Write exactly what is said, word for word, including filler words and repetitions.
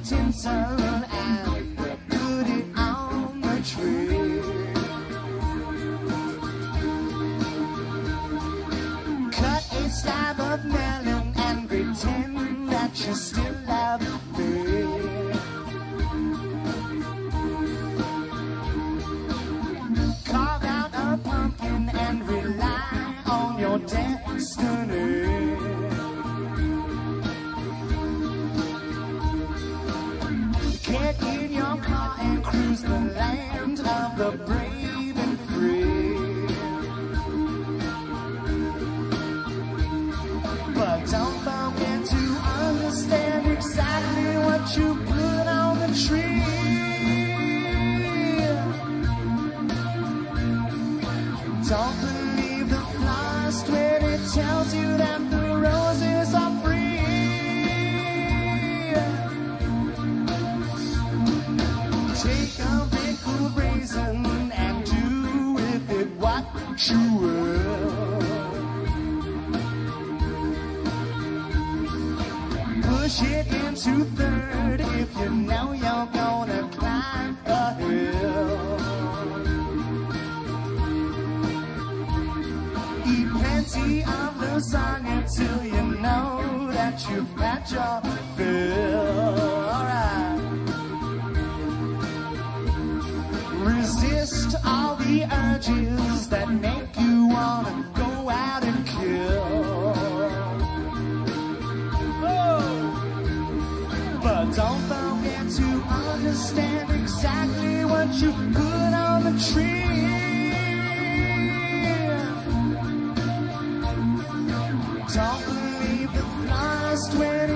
tinsel and put it on the tree. Cut a slab of melon and pretend that you still love me. Carve out a pumpkin and rely on your destiny. Get in your car and cruise the land of the brave and free. But don't forget to understand exactly what you put on the tree. Don't believe the florist when it tells you that the roses are free. Take a pickled raisin and do with it what you will. Push it into third if you know you're gonna climb a hill. Eat plenty of lasagna till you know that you've had your fill. Alright. Resist all the urges that make you wanna go out and kill. Oh. But don't forget to understand exactly what you put on the tree. Don't believe the florist when